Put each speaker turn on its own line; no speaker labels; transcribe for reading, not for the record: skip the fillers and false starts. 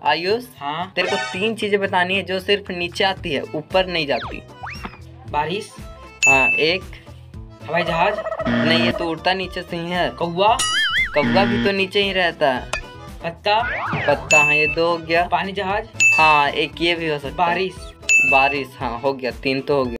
आयुष,
हाँ।
तेरे को 3 चीजें बतानी है जो सिर्फ नीचे आती है, ऊपर नहीं जाती।
बारिश।
हाँ, एक।
हवाई जहाज।
नहीं, ये तो उड़ता नीचे से ही है।
कौवा।
कौवा भी तो नीचे ही रहता है।
पत्ता।
पत्ता, हाँ ये 2 हो गया।
पानी जहाज।
हाँ, एक ये भी हो सकता है।
बारिश।
बारिश, हाँ हो गया, 3 तो हो गया।